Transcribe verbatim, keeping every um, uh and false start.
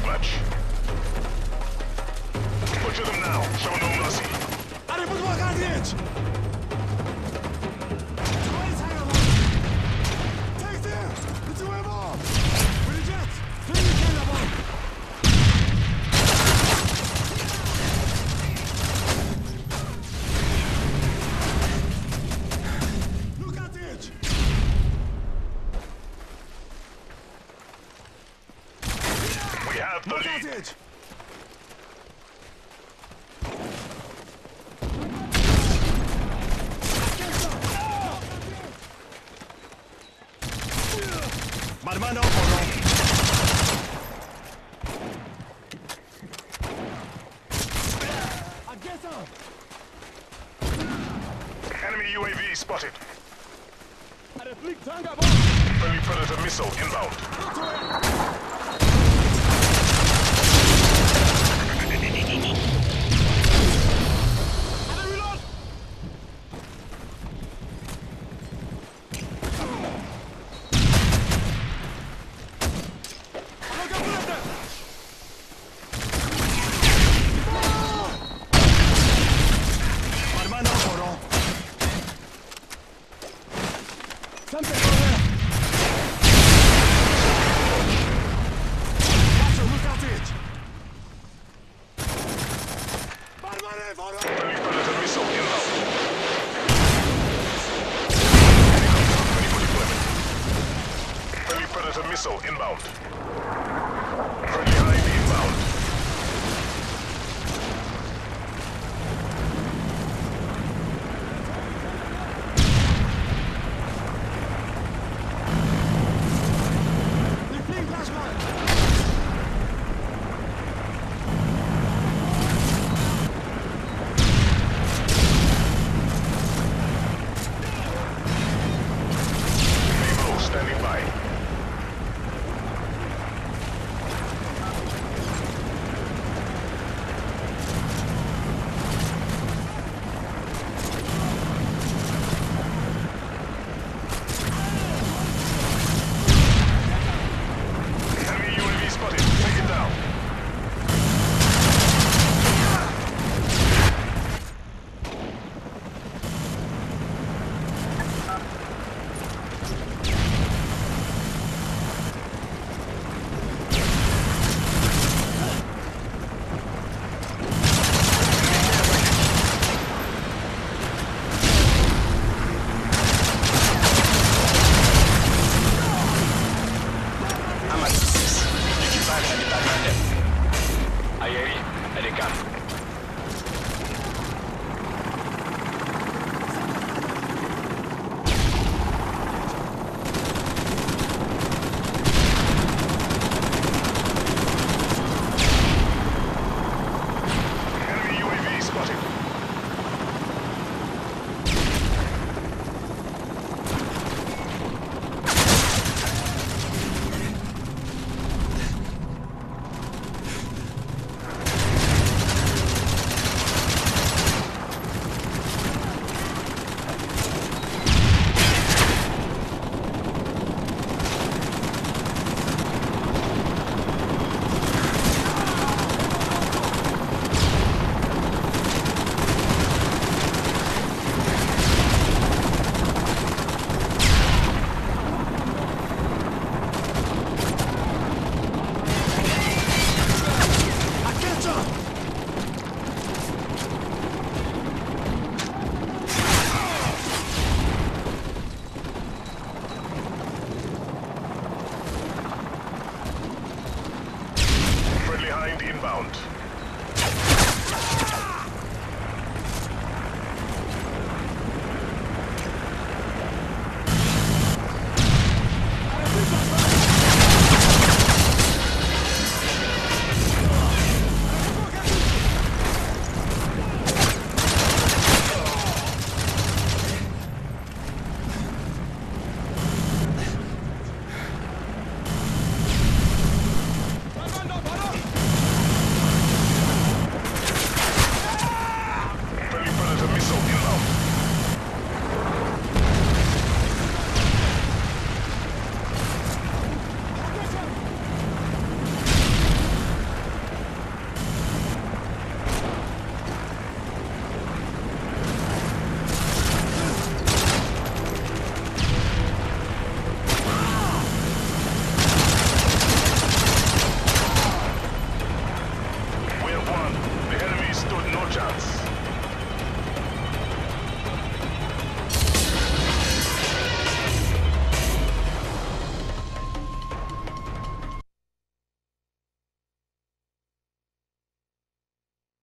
deathmatch. Butcher them now. Show no mercy. Allez, bouge-moi, Radic! Take there! It's a wave off! Pretty jet! Fais le camp là-bas! Look at it! We have the Look at lead. it! Marmano, oro. Enemy U A V spotted. Allez, flic, tank à bord! Friendly Predator missile inbound. Allez, reload! Allez, capoulette! Marmano, oro. Sempre corre! Watch it, look at it! Marmane, oro! Friendly Predator missile inbound. Helicopter ready for deployment. Friendly Predator missile inbound. Friendly Hive inbound. Les flics, lâche-moi! Naval standing by. Enemy U A V spotted. Take it down. Amatis, l'équipage n'est pas loin d'elle. Aïe, elle est calme. Enemy U A V spotted. Friendly Hind inbound.